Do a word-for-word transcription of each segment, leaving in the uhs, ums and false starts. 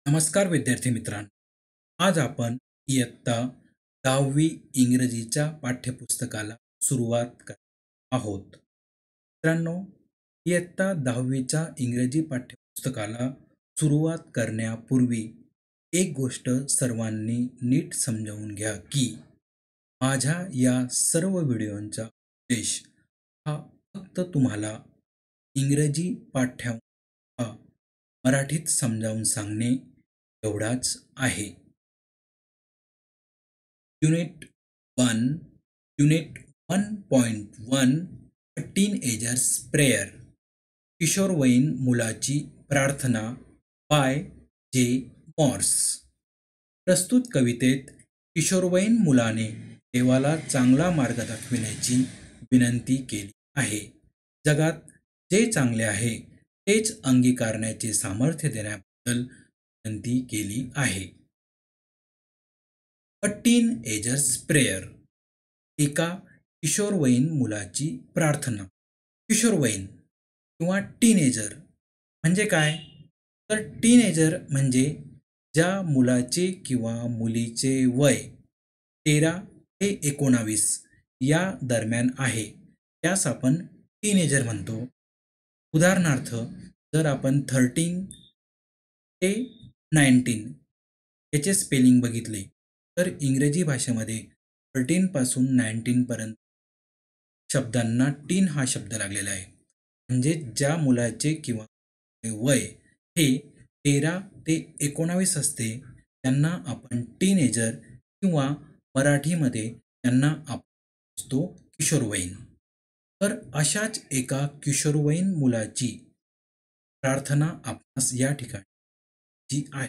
नमस्कार विद्यार्थी मित्रांनो, आज आपण इयत्ता दहावी इंग्रजीच्या पाठ्यपुस्तकाला सुरुवात करत आहोत. मित्रांनो, इयत्ता दहावीच्या इंग्रजी पाठ्यपुस्तकाला सुरुवात करण्यापूर्वी एक गोष्ट सर्वांनी नीट समजावून घ्या की माझ्या या सर्व व्हिडिओंचा उद्देश हा फक्त तुम्हाला इंग्रजी पाठ्य हा मराठीत समजावून सांगणे एवढाच आहे. Unit one unit one point one teenagers prayer, किशोरवयीन मुलाची प्रार्थना बाय जे मॉर्स. प्रस्तुत कवितेत किशोरवयीन मुलाने देवाला चांगला मार्ग दाखविण्याची विनंती केली आहे. जगात जे चांगले आहे तेच अंगीकारण्याचे सामर्थ्य देण्याबद्दल विनंती केली आहे. अ टीनएजर्स प्रेयर, एका किशोरवयीन मुलाची प्रार्थना. किशोरवयीन किंवा टीनेजर म्हणजे काय? तर टीनेजर म्हणजे ज्या मुलाचे किंवा मुलीचे वय तेरा ते एकोणावीस या दरम्यान आहे त्यास आपण टीनेजर म्हणतो. उदाहरणार्थ, जर आपण थर्टीन ते नाईन्टीन याचे स्पेलिंग बघितले तर इंग्रजी भाषेमध्ये थर्टीन पासून नाईन्टीन पर्यंत शब्दांना टीन हा शब्द लागलेला आहे. म्हणजे ज्या मुलाचे किंवा वय हे तेरा ते एकोणावीस असते त्यांना आपण टीनेजर किंवा मराठीमध्ये त्यांना आपण असतो किशोरवयीन. तर अशाच एका किशोरवयीन मुलाची प्रार्थना आपणास या ठिकाणी जी आहे.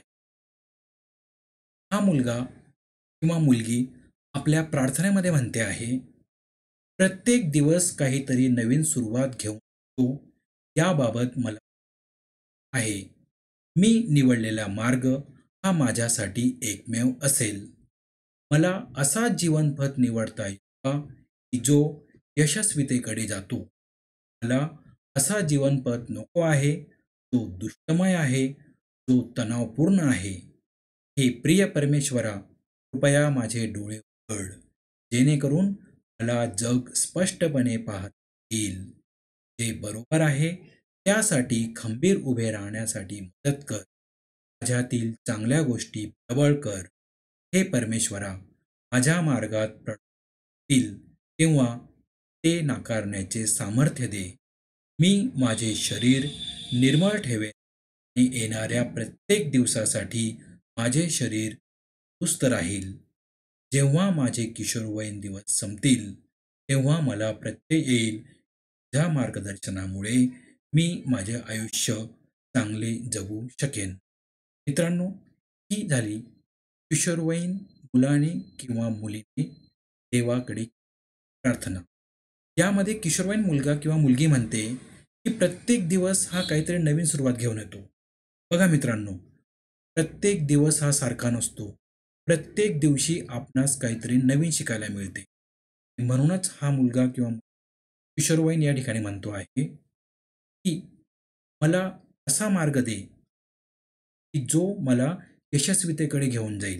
हा मुलगा किंवा मुलगी आपल्या प्रार्थनेमध्ये म्हणते आहे, प्रत्येक दिवस काहीतरी नवीन सुरुवात घेऊन तो याबाबत मला आहे. मी निवडलेला मार्ग हा माझ्यासाठी एकमेव असेल. मला असा जीवनपथ निवडता येईल की जो यशस्वीतेकडे जातो. मला असा जीवनपथ नको आहे जो दुष्टमय आहे, जो तणावपूर्ण आहे. हे प्रिय परमेश्वरा, कृपया माझे डोळे उघड, जेणेकरून मला जग स्पष्टपणे पाहता येईल. जे बरोबर आहे त्यासाठी खंबीर उभे राहण्यासाठी मदत कर. माझ्यातील चांगल्या गोष्टी प्रबळ कर. हे परमेश्वरा, माझ्या मार्गात प्रडतील किंवा ते नाकारण्याचे सामर्थ्य दे. मी माझे शरीर निर्मळ ठेवेन आणि येणाऱ्या प्रत्येक दिवसासाठी माझे शरीर सुस्त राहील. जेव्हा माझे किशोरवयीन दिवस संपतील तेव्हा मला प्रत्यय येईल. ज्या मार्गदर्शनामुळे मी माझे आयुष्य चांगले जगू शकेन. मित्रांनो, ही झाली किशोरवयीन मुलाने किंवा मुलीने देवाकडे प्रार्थना. यामध्ये किशोरवयीन मुलगा किंवा मुलगी म्हणते की प्रत्येक दिवस हा काहीतरी नवीन सुरुवात घेऊन येतो. बघा मित्रांनो, प्रत्येक दिवस हा सारखा नसतो. प्रत्येक दिवशी आपणास काहीतरी नवीन शिकायला मिळते. म्हणूनच हा मुलगा किंवा किशोरवयीन या ठिकाणी म्हणतो आहे की मला असा मार्ग दे की जो मला यशस्वीतेकडे घेऊन जाईल.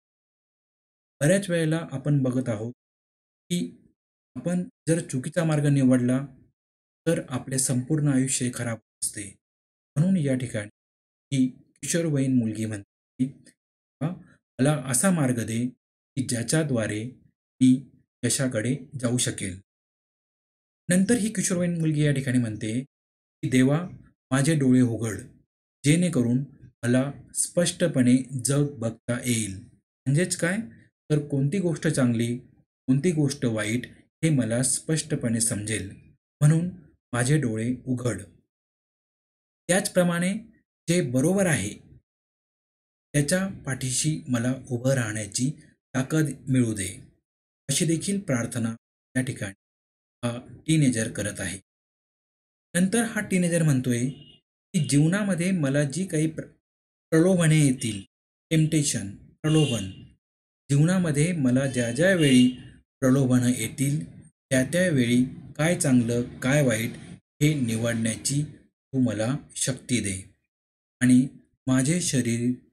बऱ्याच वेळेला आपण बघत आहोत की आपण जर चुकीचा मार्ग निवडला तर आपले संपूर्ण आयुष्य खराब असते. म्हणून या ठिकाणी ही किशोरवयीन मुलगी म्हणते की मला असा मार्ग दे की ज्याच्याद्वारे मी यशाकडे जाऊ शकेल. नंतर ही किशोरवयीन मुलगी या ठिकाणी म्हणते की देवा, माझे डोळे उघड, जेणेकरून मला स्पष्टपणे जग बघता येईल. म्हणजेच काय, तर कोणती गोष्ट चांगली कोणती गोष्ट वाईट हे मला स्पष्टपणे समजेल. म्हणून माझे डोळे उघड. त्याचप्रमाणे जे बरोबर आहे त्याच्या पाठीशी मला उभं राहण्याची ताकद मिळू दे. अशी देखील प्रार्थना या ठिकाणी हा टीनेजर करत आहे. नंतर हा टीनेजर म्हणतोय की जीवनामध्ये मला जी काही प्र प्रलोभने येतील, टेम्पटेशन प्रलोभन, जीवनामध्ये मला ज्या ज्या वेळी प्रलोभनं येतील त्या त्यावेळी काय चांगलं काय वाईट हे निवडण्याची तू मला शक्ती दे आणि माझे शरीर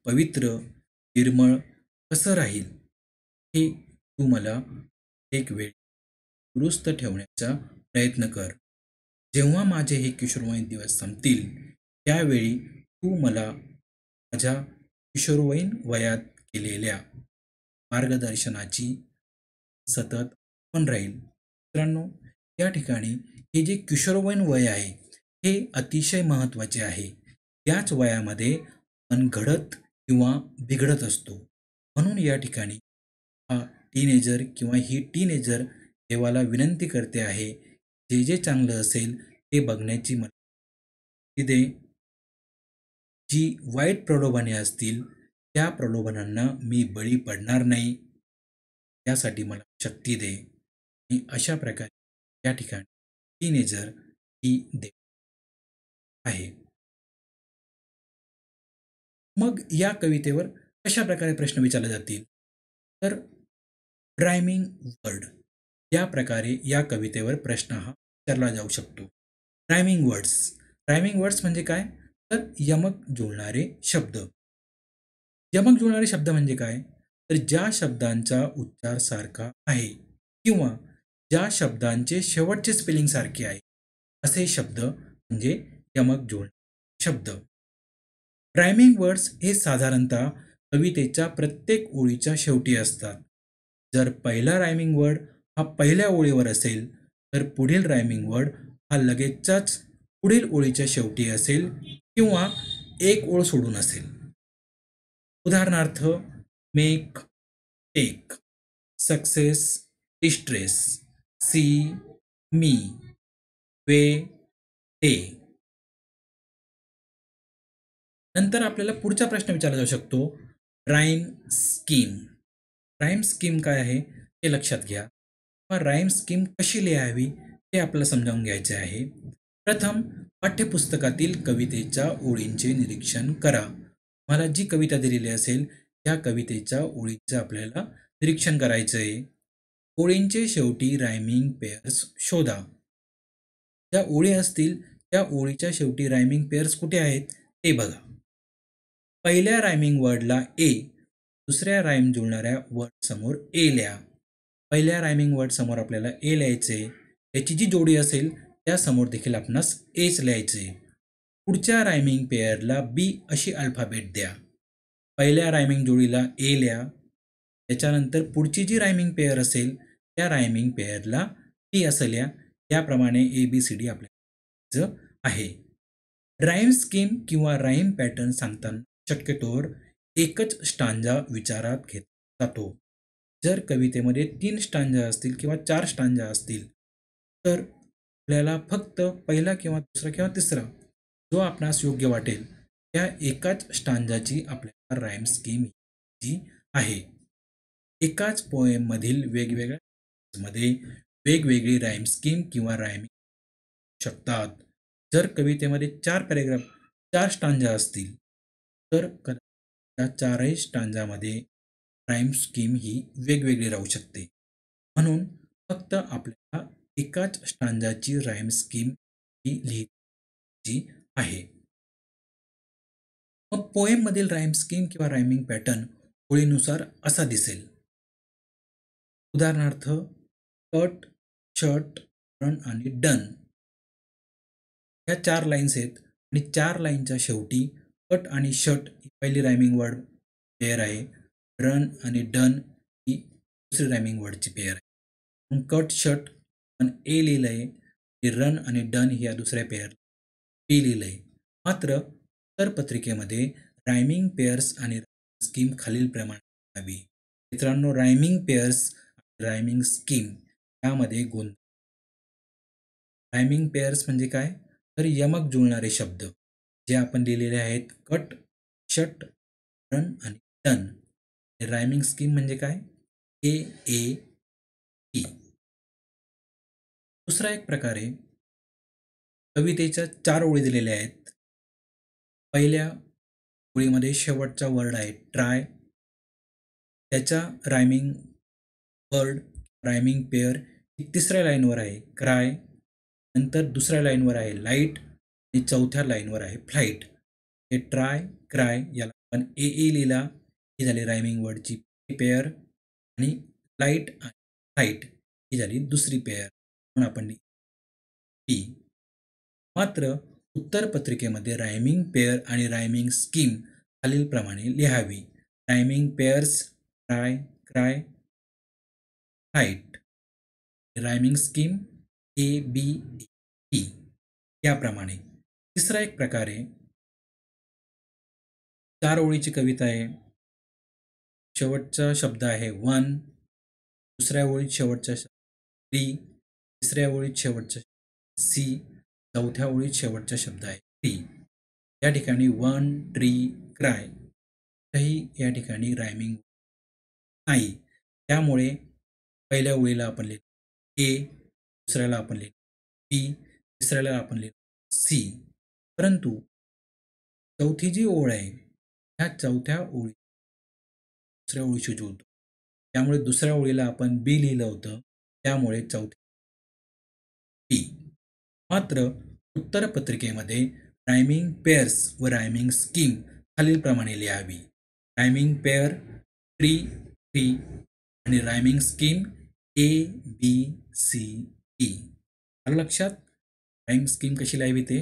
पवित्र निर्मळ कसं राहील हे तू मला एक वेळ दुरुस्त ठेवण्याचा प्रयत्न कर. जेव्हा माझे हे किशोरवयीन दिवस संपतील त्यावेळी तू मला माझ्या किशोरवयीन वयात केलेल्या मार्गदर्शनाची सतत पण राहील. मित्रांनो, या ठिकाणी हे जे किशोरवयीन वय आहे हे अतिशय महत्त्वाचे आहे. याच वयामध्ये मन घडत किंवा बिघडत असतो. म्हणून या ठिकाणी हा टीनेजर किंवा ही टीनेजर देवाला विनंती करते आहे, जे जे चांगलं असेल ते बघण्याची मला दे. जी वाईट प्रलोभने असतील त्या प्रलोभनांना मी बळी पडणार नाही यासाठी मला शक्ती दे. आणि अशा प्रकारे या ठिकाणी टीनेजर ही दे आहे. मग या कवितेवर कशा प्रकारे प्रश्न विचारले जातील तर रायमिंग वर्ड या प्रकारे या कवितेवर प्रश्न हा विचारला जाऊ शकतो. रायमिंग वर्ड्स रायमिंग वर्ड्स म्हणजे काय तर यमक जुळणारे शब्द. यमक जुळणारे शब्द म्हणजे काय तर ज्या शब्दांचा उच्चार सारखा आहे किंवा ज्या शब्दांचे शेवटचे स्पेलिंग सारखे आहे असे शब्द म्हणजे यमक जुळणारे शब्द. रायमिंग वर्ड्स हे साधारणतः कवितेच्या प्रत्येक ओळीच्या शेवटी असतात. जर पहिला रायमिंग वर्ड हा पहिल्या ओळीवर असेल तर पुढील रायमिंग वर्ड हा लगेचच पुढील ओळीच्या शेवटी असेल किंवा एक ओळ सोडून असेल. उदाहरणार्थ make, take, success, distress, see, me, way, ते. नंतर आपल्याला पुढचा प्रश्न विचारला जाऊ शकतो राईम स्कीम. राईम स्कीम काय आहे हे लक्षात घ्या. राईम स्कीम कशी लिहावी हे आपल्याला समजावून घ्यायचे आहे. प्रथम पाठ्यपुस्तकातील कवितेच्या ओळींचे निरीक्षण करा. मला जी कविता दिलेली असेल त्या कवितेच्या ओळींचे आपल्याला निरीक्षण करायचं आहे. ओळींचे शेवटी रायमिंग पेअर्स शोधा. ज्या ओळी असतील त्या ओळीच्या शेवटी रायमिंग पेअर्स कुठे आहेत ते बघा. पहिल्या रायमिंग वर्डला ए, दुसऱ्या राईम जुळणाऱ्या वर्ड समोर ए लिहा. पहिल्या रायमिंग वर्ड समोर आपल्याला ए लिहायचे. त्याची जी जोडी असेल त्यासमोर देखील आपणास एच लिहायचे. पुढच्या रायमिंग पेअरला बी अशी अल्फाबेट द्या. पहिल्या रायमिंग जोडीला ए लिहा. त्याच्यानंतर पुढची जी रायमिंग पेअर असेल त्या रायमिंग पेअरला टी असं लिहा. याप्रमाणे ए बी सी डी आपल्याला आहे. राईम स्कीम किंवा राईम पॅटर्न सांगताना शक्यतोवर एकच स्टांजा विचारात घेतला जातो. जर कवितेमध्ये तीन स्टांजा असतील किंवा चार स्टांजा असतील तर आपल्याला फक्त पहिला किंवा दुसरा किंवा तिसरा जो आपणास योग्य वाटेल त्या एकाच स्टांजाची आपल्याला राईम स्कीम जी आहे. एकाच पोएममधील वेगवेगळ्या मध्ये वेगवेगळी राईम स्कीम किंवा रायमिंग शकतात. जर कवितेमध्ये चार पॅरेग्राफ चार स्टांजा असतील तर त्या चारही स्टांजामध्ये राईम स्कीम ही वेगवेगळी राहू शकते. म्हणून फक्त आपल्याला एकाच स्टांजाची राईम स्कीम ही लिहायची आहे. मग पोएममधील राईम स्कीम किंवा रायमिंग पॅटर्न ओळीनुसार असा दिसेल. उदाहरणार्थ कट, शट, रन आणि डन या चार लाईन्स आहेत आणि चार लाईनच्या शेवटी कट आणि शट ही पहिली रायमिंग वर्ड पेअर आहे. रन आणि डन ही दुसरी रायमिंग वर्डची पेअर आहे. म्हणून कट शट पण ए लिहिलं आहे आणि रन आणि डन ही या दुसऱ्या पेअर बी लिहिलं आहे. मात्र उत्तरपत्रिकेमध्ये रायमिंग पेअर्स आणि स्कीम खालीलप्रमाणे हवी. मित्रांनो, रायमिंग पेअर्स आणि रायमिंग स्कीम यामध्ये गुण. रायमिंग पेअर्स म्हणजे काय तर यमक जुळणारे शब्द जे आपण लिहिलेले आहेत कट, शट, रन आणि डन. रायमिंग स्कीम म्हणजे काय ए ए टी. दुसरा एक प्रकारे कवितेच्या चार ओळी दिलेल्या आहेत. पहिल्या ओळीमध्ये शेवटचा वर्ड आहे ट्राय. त्याच्या रायमिंग वर्ड रायमिंग पेअर ही तिसऱ्या लाईनवर आहे क्राय. नंतर दुसऱ्या लाईनवर आहे लाईट आणि चौथ्या लाईनवर आहे फ्लाईट. हे ट्राय क्राय याला पण ए ए लिहिला, ही झाली रायमिंग वर्डची पेअर, आणि लाईट आणि लाईट ही झाली दुसरी पेअर, म्हणून आपण टी. मात्र उत्तरपत्रिकेमध्ये रायमिंग पेअर आणि रायमिंग स्कीम खालीलप्रमाणे लिहावी. Rhyming pairs cry, cry, right. Rhyming scheme A B T याप्रमाणे. तिसरा एक प्रकार आहे, चार ओळीची कविता आहे. शेवटचा शब्द आहे वन, दुसऱ्या ओळीत शेवटचा शब्द थ्री, तिसऱ्या ओळीत शेवटचा सी, चौथ्या ओळीत शेवटचा शब्द आहे टी. या ठिकाणी वन ट्री क्राय ही या ठिकाणी रायमिंग नाही. त्यामुळे पहिल्या ओळीला आपण लिहिलं ए, दुसऱ्याला आपण लिहिलं बी, तिसऱ्याला आपण लिहिलं सी. परंतु चौथी जी ओळ आहे, ह्या चौथ्या ओळी दुसऱ्या ओळीशी जुळतो. त्यामुळे दुसऱ्या ओळीला आपण बी लिहिलं होतं, त्यामुळे चौथी टी. मात्र उत्तरपत्रिकेमध्ये रायमिंग पेअर्स व रायमिंग स्कीम खालीलप्रमाणे लिहावी. रायमिंग पेअर ट्री, थ्री आणि rhyming scheme A B C E. आलं लक्षात रायमिंग स्कीम कशी लिहावी ते.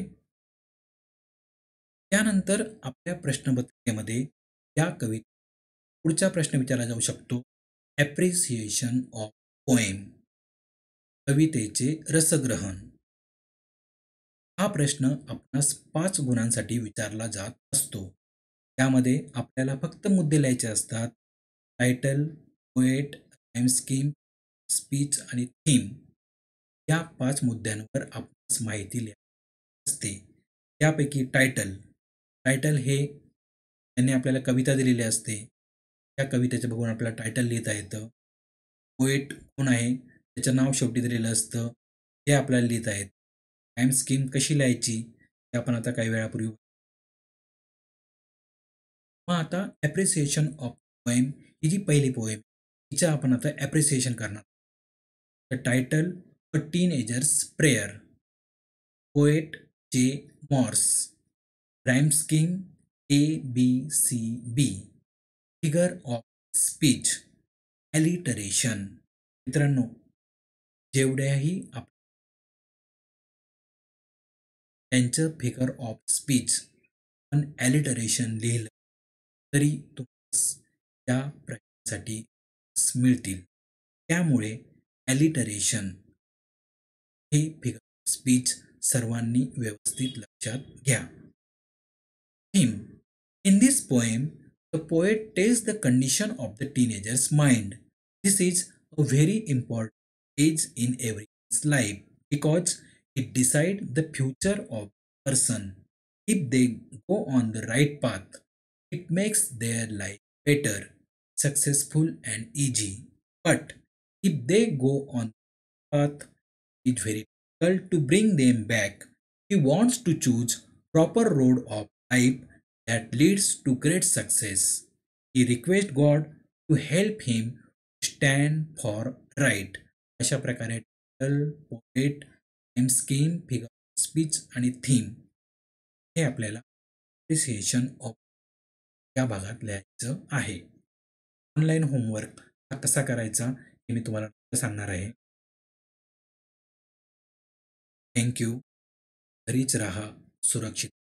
त्यानंतर आपल्या प्रश्नपत्रिकेमध्ये या कविता पुढचा प्रश्न विचारला जाऊ शकतो, ॲप्रिसिएशन ऑफ पोएम, कवितेचे रसग्रहण. हा प्रश्न आपणास पाच गुणांसाठी विचारला जात असतो. त्यामध्ये आपल्याला फक्त मुद्दे लिहायचे असतात. Title, poet, rhyme scheme, speech आणि थीम या पाच मुद्द्यांवर आपणास माहिती लिहायची असते. त्यापैकी टायटल टायटल हे त्यांनी आपल्याला कविता दिलेली असते. त्या कवितेचं बघून आपल्याला टायटल लिहिता येतं. पोएट कोण आहे त्याचं नाव शेवटी दिलेलं असतं, ते आपल्याला लिहिता येतं. राईम स्कीम कशी लिहायची ते आपण आता काही वेळापूर्वी. मग आता ॲप्रिसिएशन ऑफ पोएम ही जी पहिली पोएम, तिचं आपण आता ॲप्रिसिएशन करणार. The title a teenager's prayer, poet J Morse, rhyme scheme A B C B, figure of speech, alliteration. मित्रांनो, जेवढ्याही आप त्यांचं फिगर ऑफ स्पीच पण ॲलिटरेशन लिहिलं तरी तुम्हाला या प्रश्नासाठी मिळतील. त्यामुळे ॲलिटरेशन हे फिगर ऑफ स्पीच सर्वांनी व्यवस्थित लक्षात घ्या. Theme. In this poem the poet tells the condition of the teenager's mind. This is a very important age in everyone's life because it decides the future of person. If they go on the right path, it makes their life better, successful and easy. But if they go on the path, it's very difficult to bring them back. He wants to choose proper road of life that leads to great success. He requests God to help him stand for right. अशा प्रकारे poet, rhyme scheme, figure speech आणि theme हे आपल्याला appreciation of या भागात लिहायचं आहे. Online homework हा कसा करायचा हे मी तुम्हाला सांगणार आहे. थँक्यू. घरीच राहा, सुरक्षित.